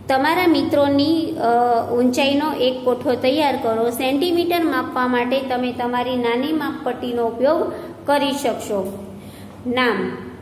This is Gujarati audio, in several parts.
તમારા મિત્રોની ઊંચાઈનો એક કોઠો તૈયાર કરો। સેન્ટીમીટર માપવા માટે તમે તમારી નાની માપપટ્ટીનો ઉપયોગ કરી શકશો। નામ: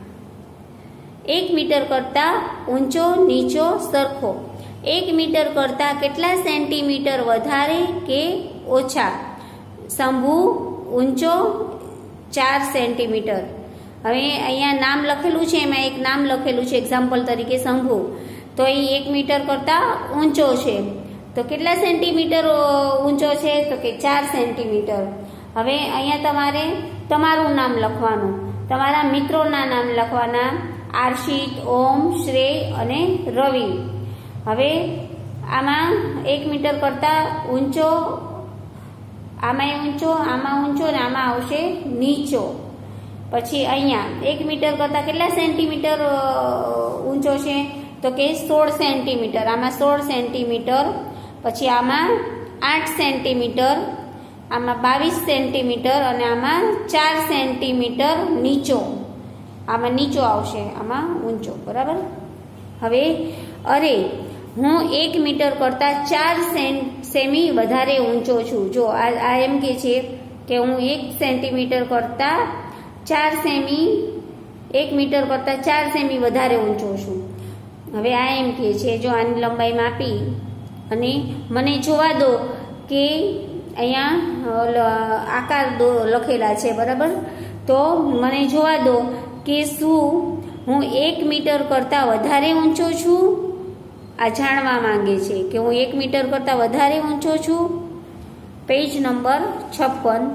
1 મીટર કરતાં ઊંચો, નીચો, સરખો। 1 મીટર કરતાં કેટલા સેન્ટીમીટર વધારે કે ઓછા? શંભુ ઊંચો 4 સેન્ટીમીટર। હવે અહીંયા નામ લખેલું છે, એમાં એક નામ લખેલું છે એક્ઝામ્પલ તરીકે શંભુ, તો એ 1 મીટર કરતાં ઊંચો છે, તો કેટલા સેન્ટીમીટર ઊંચો છે? તો કે 4 સેન્ટીમીટર। હવે અહીંયા તમારે તમારું નામ લખવાનું, તમારા મિત્રોના નામ લખવાના, આર્શિત, ઓમ, શ્રેય અને રવિ। હવે આમાં 1 મીટર કરતાં ઊંચો, આમાં ઊંચો, આમાં ઊંચો ને આમાં આવશે નીચો। પછી અહીંયા 1 મીટર કરતાં કેટલા સેન્ટીમીટર ઊંચો છે? તો કે 16 સેન્ટીમીટર, આમાં 16 સેન્ટીમીટર। પછી આમાં 8 સેન્ટીમીટર, આમાં 22 સેન્ટીમીટર અને આમાં 4 સેન્ટીમીટર નીચો, આમાં નીચો આવશે, આમાં ઊંચો, બરાબર। હવે અરે હું 1 મીટર કરતાં 4 સેમી વધારે ઊંચો છું। જો આ એમ કે છે કે હું 1 સેન્ટીમીટર કરતાં 4 સેમી, 1 મીટર કરતાં 4 સેમી વધારે ઊંચો છું। હવે આ એમ કે છે, જો આની લંબાઈ માપી અને મને જોવા દો કે અહીંયા આકાર લખેલા છે, બરાબર, તો મને જોવા દો કે શું હું 1 મીટર કરતાં વધારે ઊંચો છું? આ જાણવા માંગે છે કે હું 1 મીટર કરતાં વધારે ઊંચો છું। Page number 56।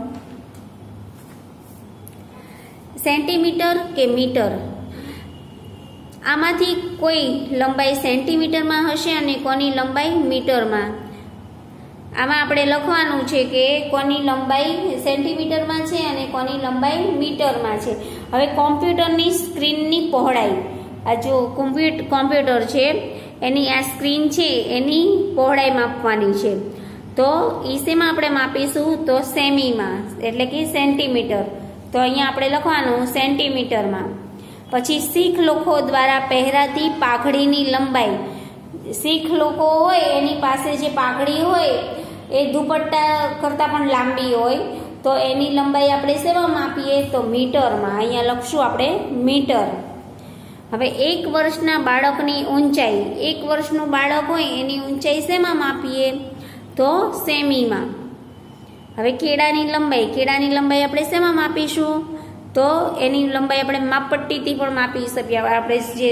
સેન્ટીમીટર કે મીટર? આમાંથી કોઈ લંબાઈ સેન્ટીમીટરમાં હશે અને કોની લંબાઈ મીટરમાં? આમાં આપણે લખવાનું છે કે કોની લંબાઈ સેન્ટીમીટરમાં છે અને કોની લંબાઈ મીટરમાં છે। હવે કોમ્પ્યુટરની સ્ક્રીનની પહોળાઈ, આ જો કોમ્પ્યુટર છે એની આ સ્ક્રીન છે એની પહોળાઈ માપવાની છે, તો એ શેમાં આપણે માપીશું? તો સેમીમાં, એટલે કે સેન્ટીમીટર। તો અહીંયા આપણે લખવાનું સેન્ટીમીટરમાં। પછી શીખ લોકો દ્વારા પહેરાતી પાઘડીની લંબાઈ, શીખ લોકો હોય એની પાસે જે પાઘડી હોય એ દુપટ્ટા કરતાં પણ લાંબી હોય, તો એની લંબાઈ આપણે શેમાં માપીએ? તો મીટરમાં, અહીંયા લખશું આપણે મીટર। હવે 1 વર્ષના બાળકની ઊંચાઈ, 1 વર્ષનું બાળક હોય એની ઊંચાઈ શેમાં માપીએ? તો સેમીમાં। હવે કેળાની લંબાઈ આપણે શેમાં માપીશું? તો એની લંબાઈ આપણે માપપટ્ટીથી પણ માપી શકીએ। આપણે જે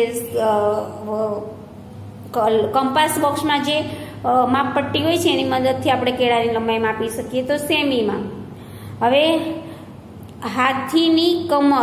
કંપાસ બોક્સમાં જે માપપટ્ટી હોય છે એની મદદથી આપણે કેળાની લંબાઈ માપી શકીએ, તો સેમીમાં। હવે હાથીની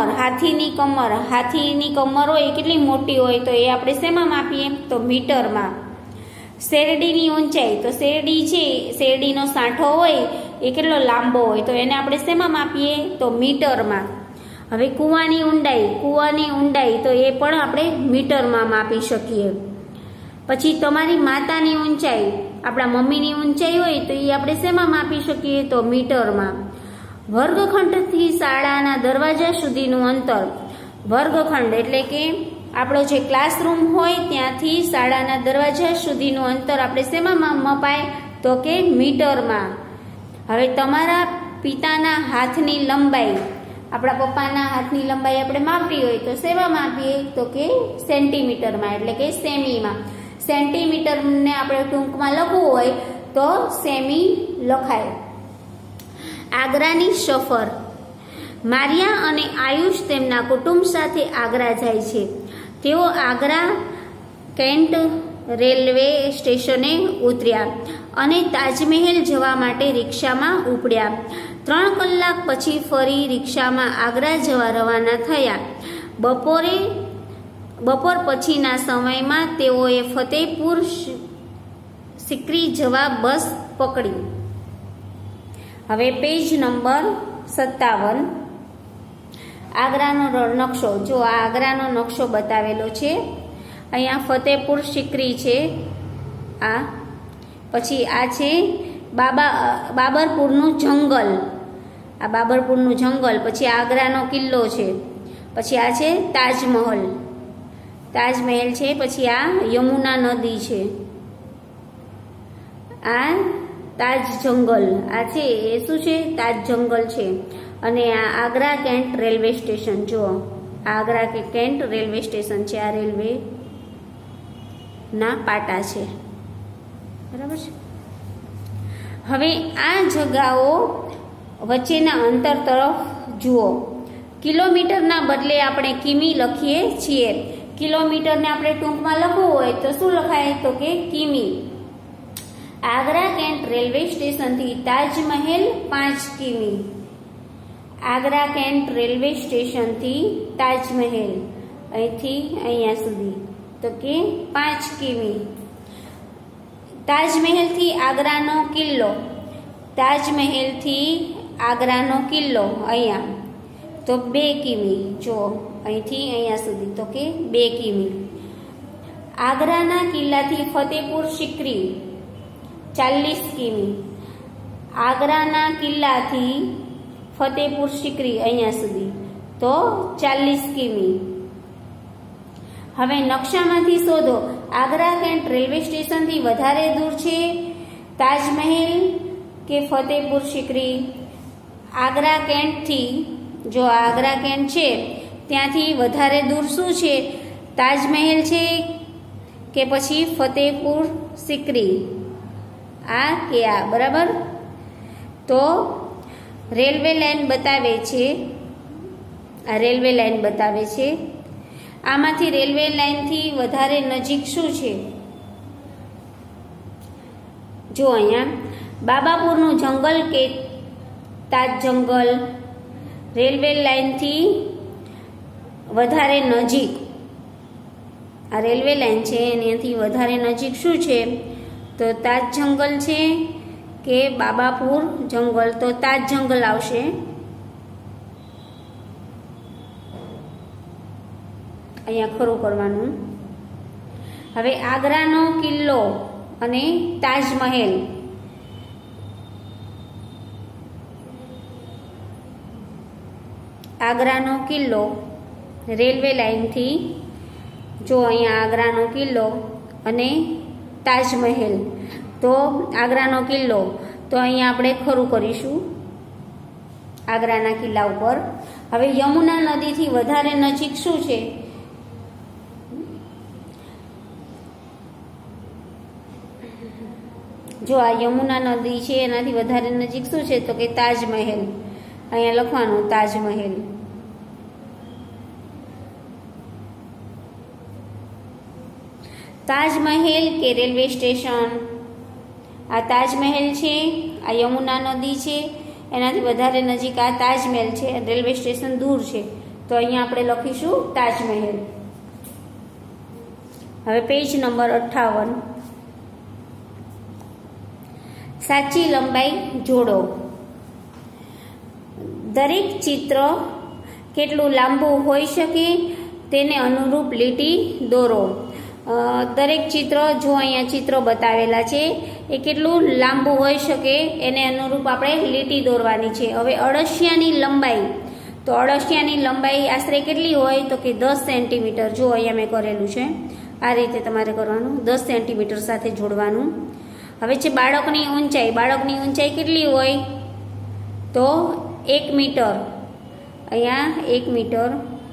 કમર હોય કેટલી મોટી હોય, તો એ આપણે શેમાં માપીએ? તો મીટરમાં। શેરડીની ઊંચાઈ, તો શેરડી છે, શેરડીનો સાંઠો હોય એ કેટલો લાંબો હોય, તો એને આપણે શેમાં માપીએ? તો મીટરમાં। હવે કૂવાની ઊંડાઈ, તો એ પણ આપણે મીટરમાં માપી શકીએ। પછી તમારી માતાની ઊંચાઈ, આપણા મમ્મીની ઊંચાઈ હોય તો એ આપણે શેમાં માપી શકીએ? તો મીટરમાં। વર્ગખંડથી શાળાના દરવાજા સુધીનું અંતર, વર્ગખંડ એટલે કે આપણો જે ક્લાસરૂમ હોય ત્યાંથી શાળાના દરવાજા સુધીનું અંતર આપણે શેમાં મપાય? તો કે મીટરમાં। હવે તમારા પિતાના હાથની લંબાઈ, આપણા પપ્પાના હાથની લંબાઈ આપણે માપવી હોય તો શેમાં માપીએ? તો કે સેન્ટીમીટરમાં, એટલે કે સેમીમાં। સેન્ટીમીટરને આપણે ટૂંકમાં લખવું હોય તો સેમી લખાય। આગ્રાની સફર, મારિયા અને આયુષ તેમના કુટુંબ સાથે આગ્રા જાય છે। તેઓ આગ્રા કેન્ટ રેલવે સ્ટેશને ઉતર્યા અને તાજમહેલ જવા માટે રિક્ષામાં ઉપડ્યા। 3 કલાક પછી ફરી રિક્ષામાં આગ્રા જવા રવાના થયા। બપોર પછીના સમયમાં તેઓએ ફતેપુર સિકરી જવા બસ પકડી। હવે પેજ નંબર 57। આગ્રાનો નકશો, જો આ આગ્રાનો નકશો બતાવેલો છે, અહીંયા ફતેપુર સિકરી છે, આ પછી આ છે બાબરપુરનું જંગલ, આ બાબરપુરનું જંગલ, પછી આગ્રાનો કિલ્લો છે, પછી આ છે તાજમહેલ છે, પછી આ યમુના નદી છે, આ તાજ જંગલ, આ છે એ શું છે? તાજ જંગલ છે. અને આ આગ્રા કેન્ટ રેલવે સ્ટેશન, જુઓ આગ્રા કેન્ટ રેલવે સ્ટેશન છે. આ રેલવે ના પાટા છે, બરાબર છે. હવે આ જગાઓ વચ્ચેના અંતર તરફ જુઓ. કિલોમીટરના બદલે આપણે કિમી લખીએ છીએ. કિલોમીટરને આપણે ટૂંકમાં લખવું હોય તો શું લખાય? તો કે કિમી. આગ્રા કેન્ટ રેલવે સ્ટેશનથી તાજમહેલ 5 કિમી. આગ્રા કેન્ટ રેલવે સ્ટેશનથી તાજમહેલ અહીંથી અહીંયા સુધી તો કે 5 કિમી. તાજમહેલથી આગ્રાનો કિલ્લો, તાજમહેલથી આગ્રાનો કિલ્લો અહીંયા તો 2 કિમી. જો અહીંથી અહીંયા સુધી તો કે 2 કિમી. આગ્રાના કિલ્લાથી ફતેપુર સિકરી 40 કિમી. આગ્રાના કિલ્લાથી ફતેપુર સિકરી અહીંયા સુધી તો 40 કિમી. હવે નકશામાંથી શોધો આગ્રા કેન્ટ રેલવે સ્ટેશનથી વધારે દૂર છે તાજમહેલ કે ફતેપુર સિકરી? આગ્રા કેન્ટથી, જો આગ્રા કેન્ટ છે ત્યાંથી વધારે દૂર શું છે? તાજમહેલ છે કે પછી ફતેપુર સિકરી? આ કે આ, બરાબર. તો રેલવે લાઈન બતાવે છે, આ રેલવે લાઈન બતાવે છે. આમાંથી રેલવે લાઈનથી વધારે નજીક શું છે? જો અહીંયા બાબાપુરનું જંગલ કે તાજ જંગલ? રેલવે લાઈનથી વધારે નજીક, આ રેલવે લાઈન છે એનાથી વધારે નજીક શું છે? તો તાજ જંગલ છે કે બાબાપુર જંગલ? તો તાજ જંગલ આવશે. અહીંયા ખરું કરવાનું. હવે આગ્રાનો કિલ્લો અને તાજમહેલ, આગ્રાનો કિલ્લો રેલવે લાઈનથી, જો અહીંયા આગ્રાનો કિલ્લો અને તાજમહેલ, તો આગ્રાનો કિલ્લો તો અહીંયા આપણે ખરું કરીશું આગ્રાના કિલ્લા ઉપર. હવે યમુના નદીથી વધારે નજીક શું છે? જો આ યમુના નદી છે એનાથી વધારે નજીક શું છે? તો કે તાજમહેલ. અહીંયા લખવાનું તાજમહેલ. તાજમહેલ કે રેલવે સ્ટેશન? આ તાજમહેલ છે, આ યમુના નદી છે, એનાથી વધારે નજીક આ તાજમહેલ છે, રેલવે સ્ટેશન દૂર છે તો અહીંયા આપણે લખીશું તાજમહેલ. હવે પેજ નંબર 58. સાચી લંબાઈ જોડો. દરેક ચિત્ર કેટલું લાંબુ હોઈ શકે તેને અનુરૂપ લીટી દોરો. દરેક ચિત્ર, જો અહીંયા ચિત્રો બતાવેલા છે એ કેટલું લાંબુ હોઈ શકે એને અનુરૂપ આપણે લીટી દોરવાની છે. હવે અળસિયાની લંબાઈ, તો અળસિયાની લંબાઈ આશરે કેટલી હોય? તો કે 10 સેન્ટીમીટર. જો અહીંયા મેં કરેલું છે, આ રીતે તમારે કરવાનું, 10 સેન્ટીમીટર સાથે જોડવાનું. હવે છે બાળકની ઊંચાઈ. બાળકની ઊંચાઈ કેટલી હોય? તો 1 મીટર. અહીંયા 1 મીટર.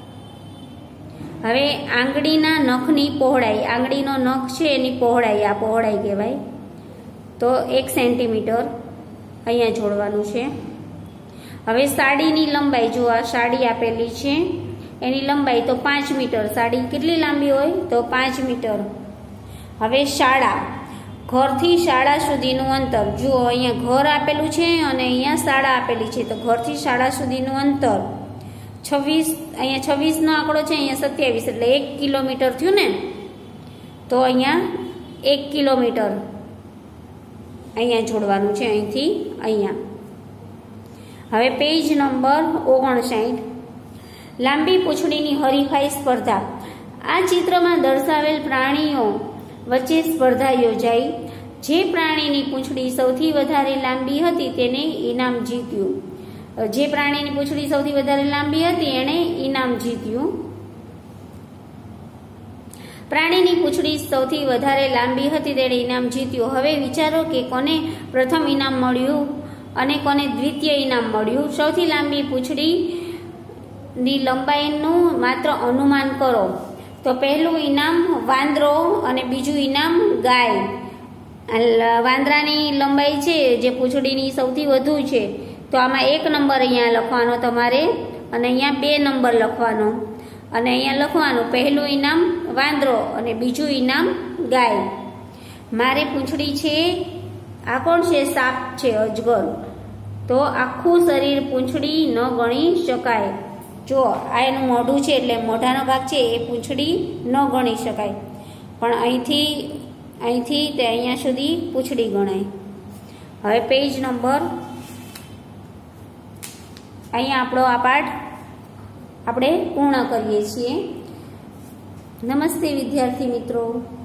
હવે આંગળીના નખની પહોળાઈ, આંગળીનો નખ છે એની પહોળાઈ, આ પહોળાઈ કહેવાય, તો 1 સેન્ટીમીટર અહીંયા જોડવાનું છે. હવે સાડીની લંબાઈ, જો આ સાડી આપેલી છે એની લંબાઈ તો 5 મીટર. સાડી કેટલી લાંબી હોય? તો 5 મીટર. હવે શાળા, ઘરથી શાળા સુધીનું અંતર, જુઓ અહીંયા ઘર આપેલું છે અને અહીંયા શાળા આપેલી છે, તો ઘરથી શાળા સુધીનું અંતર 26, અહીંયા 26 નો આંકડો છે, અહીંયા 27, એટલે 1 કિલોમીટર થયું ને, તો અહીંયા 1 કિલોમીટર અહીંયા જોડવાનું છે, અહીંથી અહીંયા. હવે પેજ નંબર 59. લાંબી પૂંછડીની હરીફાઈ સ્પર્ધા. આ ચિત્રમાં દર્શાવેલ પ્રાણીઓ વચ્ચે સ્પર્ધા યોજાઈ. જે પ્રાણીની પૂંછડી સૌથી વધારે લાંબી હતી તેને ઇનામ જીત્યું. જે પ્રાણીની પૂંછડી સૌથી વધારે લાંબી હતી એણે ઇનામ જીત્યું. પ્રાણીની પૂંછડી સૌથી વધારે લાંબી હતી તેણે ઇનામ જીત્યું. હવે વિચારો કે કોને પ્રથમ ઇનામ મળ્યું અને કોને દ્વિતીય ઇનામ મળ્યું. સૌથી લાંબી પૂંછડીની લંબાઈનું માત્ર અનુમાન કરો. તો પહેલું ઇનામ વાંદરો અને બીજું ઇનામ ગાય. વાંદરાની લંબાઈ છે જે પૂંછડીની સૌથી વધુ છે, તો આમાં 1 નંબર અહીંયા લખવાનો તમારે અને અહીંયા 2 નંબર લખવાનો અને અહીંયા લખવાનું પહેલું ઇનામ વાંદરો અને બીજું ઇનામ ગાય. મારે પૂંછડી છે, આ કોણ છે? સાપ છે, અજગર. તો આખું શરીર પૂંછડી ન ગણી શકાય. જો આ એનું મોઢું છે એટલે મોઢાનો ભાગ છે એ પૂંછડી ન ગણી શકાય, પણ અહીંથી તે અહીંયા સુધી પૂંછડી ગણાય. હવે પેજ નંબર, અહીંયા આપણો આ પાઠ આપણે પૂર્ણ કરીએ છીએ. નમસ્તે વિદ્યાર્થી મિત્રો.